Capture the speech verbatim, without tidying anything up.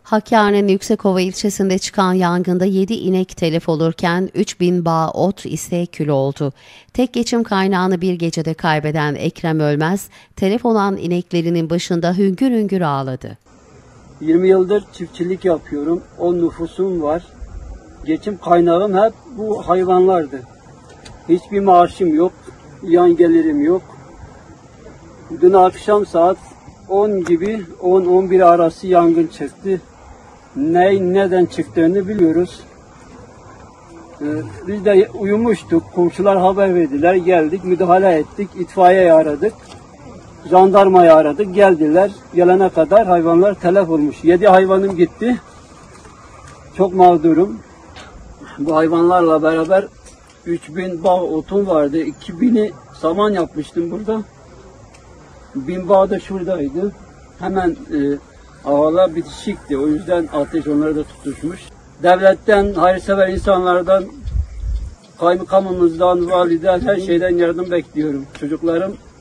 Hakkari'nin Yüksekova ilçesinde çıkan yangında yedi inek telef olurken üç bin bağ ot ise kül oldu. Tek geçim kaynağını bir gecede kaybeden Ekrem Ölmez, telef olan ineklerinin başında hüngür hüngür ağladı. yirmi yıldır çiftçilik yapıyorum. on nüfusum var. Geçim kaynağım hep bu hayvanlardı. Hiçbir maaşım yok. Yan gelirim yok. Dün akşam saat on gibi on on bir arası yangın çıktı. Ne, neden çıktığını biliyoruz. Ee, biz de uyumuştuk. Komşular haber verdiler. Geldik, müdahale ettik. İtfaiyeyi aradık. Jandarmayı aradık. Geldiler. Gelene kadar hayvanlar telef olmuş. Yedi hayvanım gitti. Çok mağdurum. Bu hayvanlarla beraber üç bin bağ otum vardı. iki bini saman yapmıştım burada. Bin bağ da şuradaydı. Hemen e, havalar bitişikti. O yüzden ateş onları da tutuşmuş. Devletten, hayırsever insanlardan, kaymakamımızdan, validen, her şeyden yardım bekliyorum. Çocuklarım